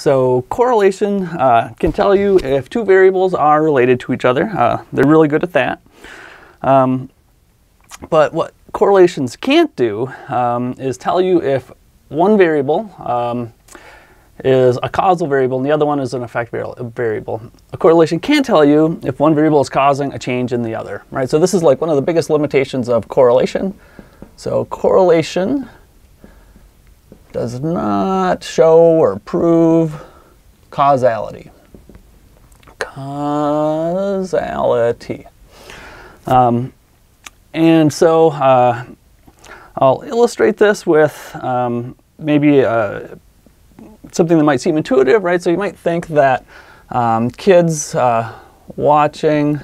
So correlation can tell you if two variables are related to each other. They're really good at that. But what correlations can't do is tell you if one variable is a causal variable and the other one is an effect variable. A correlation can't tell you if one variable is causing a change in the other, right? So this is like one of the biggest limitations of correlation. So correlation does not show or prove causality. Causality. And so I'll illustrate this with maybe something that might seem intuitive, right? So you might think that kids watching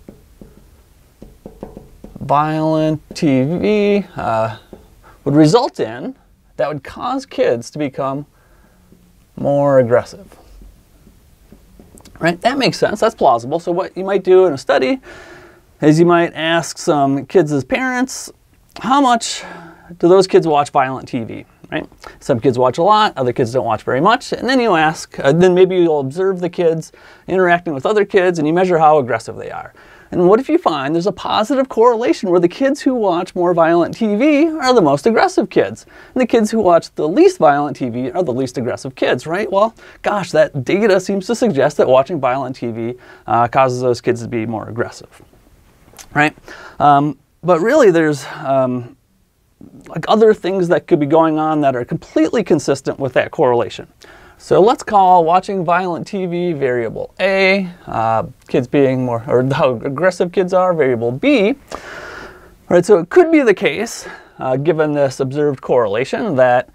violent TV would result in, that would cause kids to become more aggressive. Right? That makes sense. That's plausible. So what you might do in a study is you might ask some kids' parents, how much do those kids watch violent TV? Right? Some kids watch a lot, other kids don't watch very much, and then you ask, then maybe you'll observe the kids interacting with other kids and you measure how aggressive they are. And what if you find there's a positive correlation where the kids who watch more violent TV are the most aggressive kids, and the kids who watch the least violent TV are the least aggressive kids, right? Well, gosh, that data seems to suggest that watching violent TV causes those kids to be more aggressive, right? But really there's like other things that could be going on that are completely consistent with that correlation. So let's call watching violent TV variable A, kids being more, or how aggressive kids are, variable B. Right, so it could be the case, given this observed correlation, that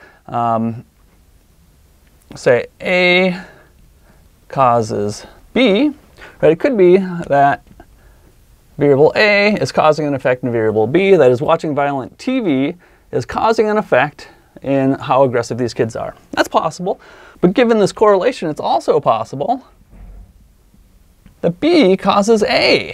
say A causes B, right? It could be that variable A is causing an effect in variable B, that is watching violent TV is causing an effect in how aggressive these kids are. That's possible. But given this correlation, it's also possible that B causes A.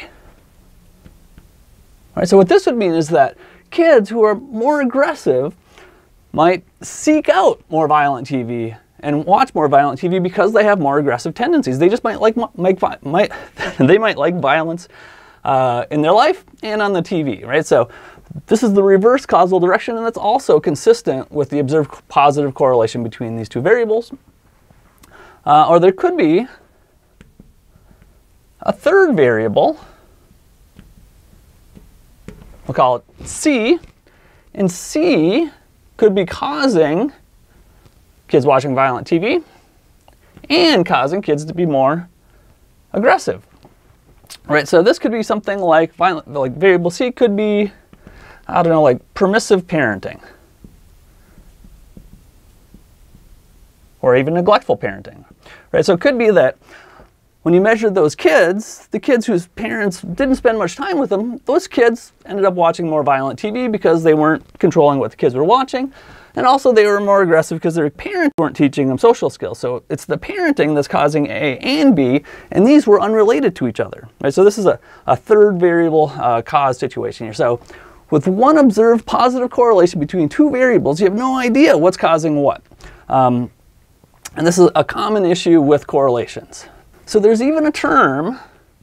All right, so what this would mean is that kids who are more aggressive might seek out more violent TV and watch more violent TV because they have more aggressive tendencies. They just might like they might like violence in their life and on the TV, right? So this is the reverse causal direction, and that's also consistent with the observed positive correlation between these two variables. Or there could be a third variable. We'll call it C. And C could be causing kids watching violent TV and causing kids to be more aggressive. Right, so this could be something like variable C could be, I don't know, like permissive parenting. Or even neglectful parenting. Right, so it could be that when you measured those kids, the kids whose parents didn't spend much time with them, those kids ended up watching more violent TV because they weren't controlling what the kids were watching. And also they were more aggressive because their parents weren't teaching them social skills. So it's the parenting that's causing A and B, and these were unrelated to each other. Right? So this is a third variable cause situation here. So with one observed positive correlation between two variables, you have no idea what's causing what. And this is a common issue with correlations. So there's even a term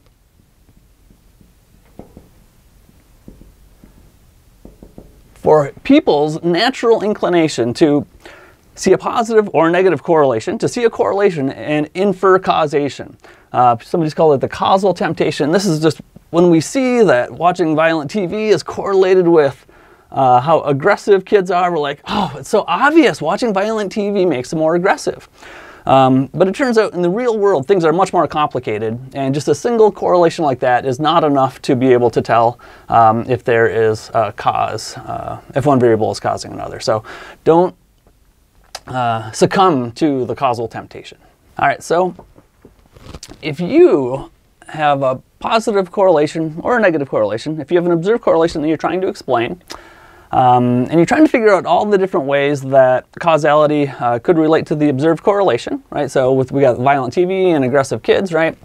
for people's natural inclination to see a positive or a negative correlation, to see a correlation and infer causation. Somebody's called it the causal temptation. This is just when we see that watching violent TV is correlated with how aggressive kids are, we're like, oh, it's so obvious. Watching violent TV makes them more aggressive. But it turns out in the real world, things are much more complicated, and just a single correlation like that is not enough to be able to tell if there is a cause, if one variable is causing another. So don't succumb to the causal temptation. All right, so if you have a positive correlation or a negative correlation, if you have an observed correlation that you're trying to explain, and you're trying to figure out all the different ways that causality could relate to the observed correlation, right? So we got violent TV and aggressive kids, right?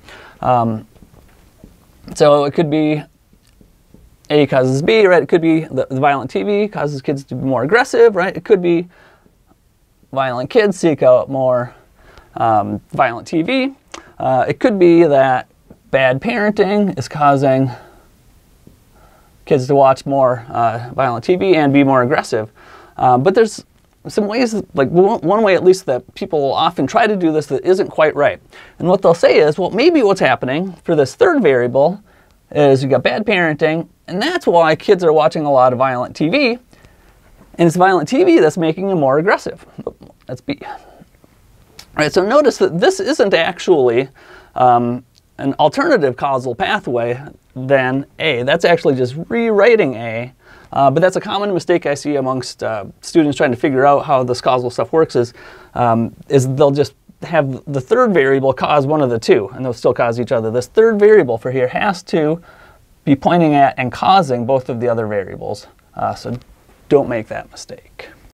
So it could be A causes B, right? It could be the violent TV causes kids to be more aggressive, right? It could be violent kids seek out more violent TV. It could be that bad parenting is causing kids to watch more violent TV and be more aggressive. But there's some ways, like one way at least, that people often try to do this that isn't quite right. And what they'll say is, well, maybe what's happening for this third variable is you got bad parenting, and that's why kids are watching a lot of violent TV. And it's violent TV that's making them more aggressive. That's B. All right, so notice that this isn't actually an alternative causal pathway than A. That's actually just rewriting A. But that's a common mistake I see amongst students trying to figure out how this causal stuff works is they'll just have the third variable cause one of the two, and they'll still cause each other. This third variable for here has to be pointing at and causing both of the other variables. So don't make that mistake.